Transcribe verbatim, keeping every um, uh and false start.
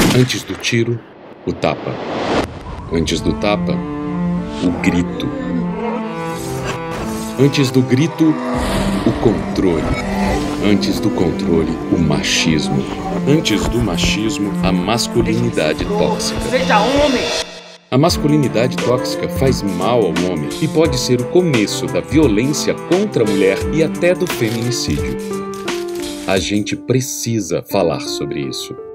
Antes do tiro, o tapa. Antes do tapa, o grito. Antes do grito, o controle. Antes do controle, o machismo. Antes do machismo, a masculinidade tóxica. Seja homem! A masculinidade tóxica faz mal ao homem e pode ser o começo da violência contra a mulher e até do feminicídio. A gente precisa falar sobre isso.